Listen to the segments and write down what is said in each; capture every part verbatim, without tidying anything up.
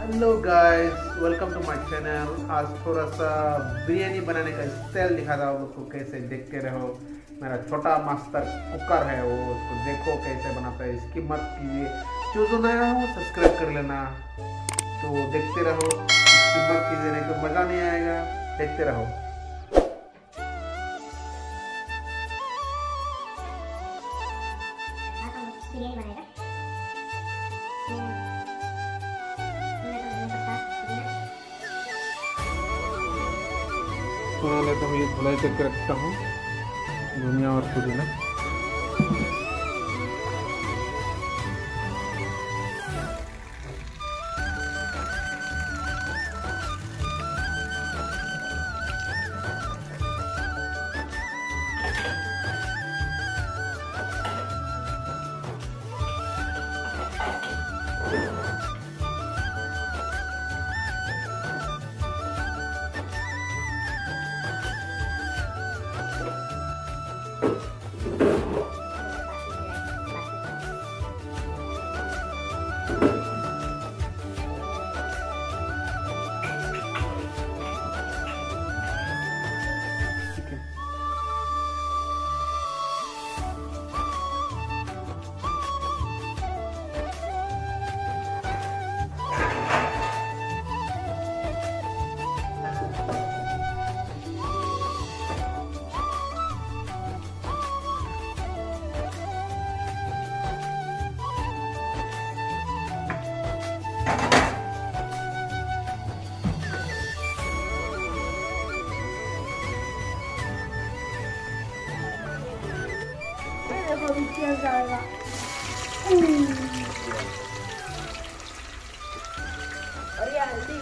Hello guys, welcome to my channel. आज थोड़ा सा बिरयानी बनाने का स्टाइल दिखाता हूँ आपको, कैसे देखते रहो। मेरा छोटा मास्टर कुकर है वो, उसको देखो कैसे बनाता है, इसकी मत कीजिए। जो जो नया हो सब्सक्राइब कर लेना, तो देखते रहो, इसकी मत कीजिए नहीं तो मज़ा नहीं आएगा। देखते रहो। बिरयानी बनेगा। पहले तो मैं ये धुलाई करके रखता हूँ, धनिया और पुदीना। देखो क्या जाएगा। अरे हल्दी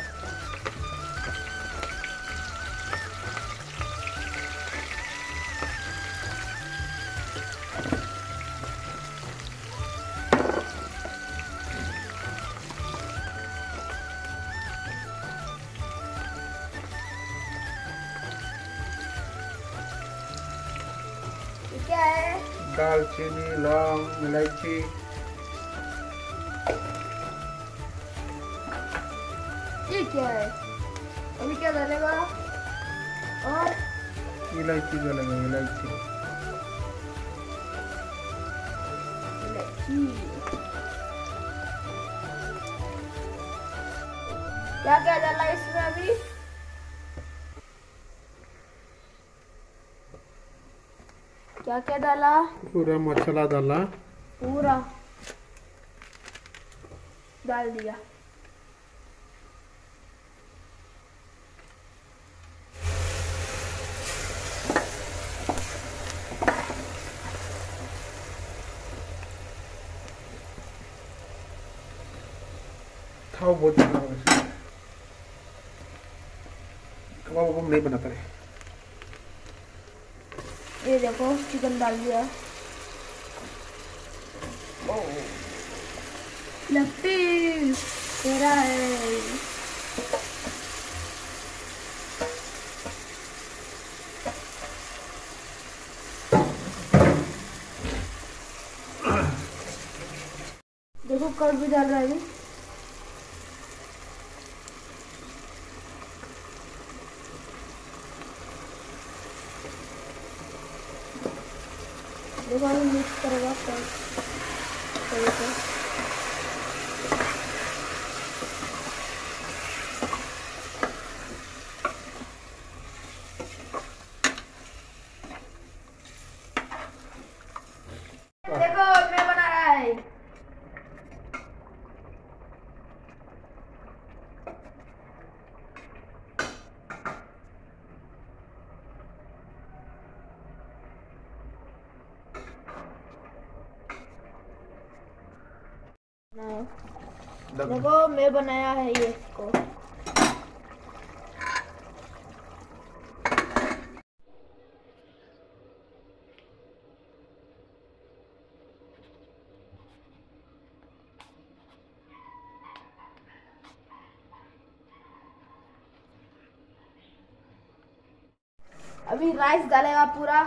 क्या है? दालचीनी, लौंग, इलायची। ये क्या है? अभी क्या डालेगा? और इलायची डालेंगे, इलायची। इलायची। क्या क्या डाला इसमें अभी? क्या क्या डाला? पूरा मसाला डाला, पूरा डाल दिया। खाओ बहुत अच्छा होगा। कबाब हम नहीं बनाता है। ये देखो चिकन डाल दिया। लपटी तेरा है। देखो कर्ड भी डाल रहा है। देखो मिक्स करेगा सही से। देखो मैं बना रहा है। देखो मैं बनाया है ये इसको। अभी राइस डालेगा पूरा।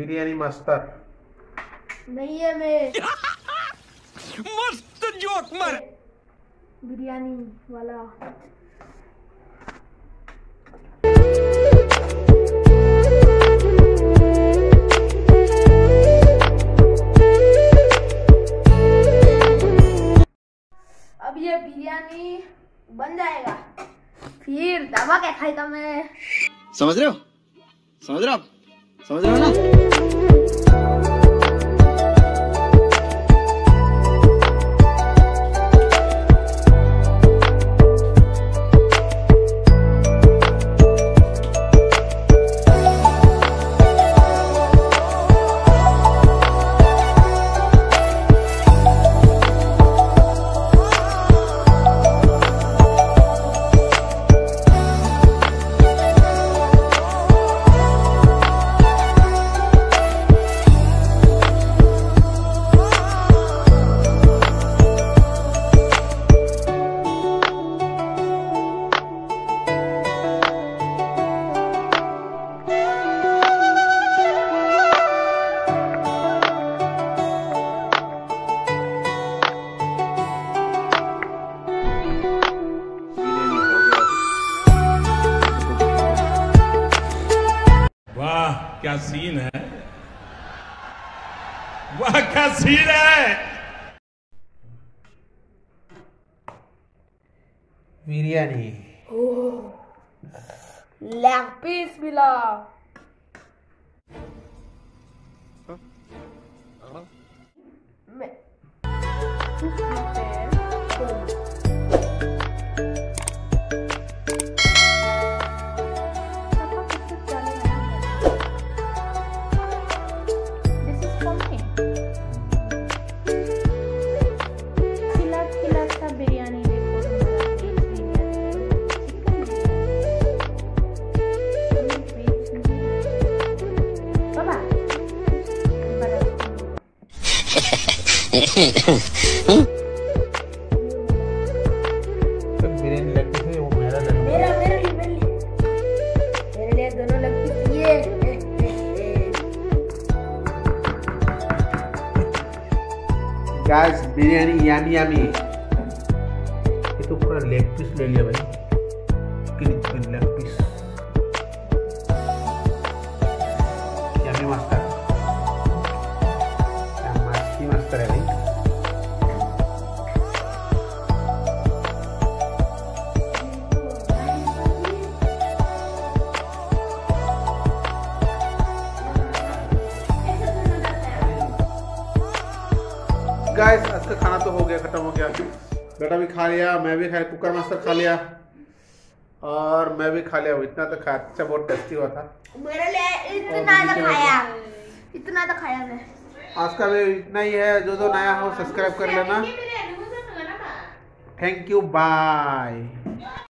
बिरयानी मास्टर भैया में मस्त जोक मार बिरयानी वाला। अब ये बिरयानी बन जाएगा, फिर दबा के खाएगा मैं। समझ रहे हो समझ रहे हो आप समझ रहे हो ना। वाह क्या सीन है, वाह क्या सीन है। बिरयानी लेग पीस मिला। मैं- This is for me. खिला खिला सा बिरयानी देखो तुम्हारा वेज बिरयानी, चिकन बिरयानी, बाबा तो बिरयानी लेग पीस है, वो मेरा ले लो। मेरा मेरे लिए मेरे लिए मेरे लिए दोनों लेग पीस ये। Guys biryani yummy yummy. ये तो पूरा लेग पीस ले लिया भाई, chicken chicken leg piece. Yummy master, क्या मस्ती मास्टर है भाई। गाइस आज का खाना तो हो गया, खत्म हो गया। बेटा भी खा लिया, मैं भी खाया, कुकर मास्टर खा लिया और मैं भी खा लिया। इतना तो खाया, अच्छा बहुत टेस्टी हुआ था। मेरे लिए इतना तो खाया, इतना तो खाया मैं। आज का भी इतना ही है। जो जो नया हो सब्सक्राइब कर लेना। Thank you, bye.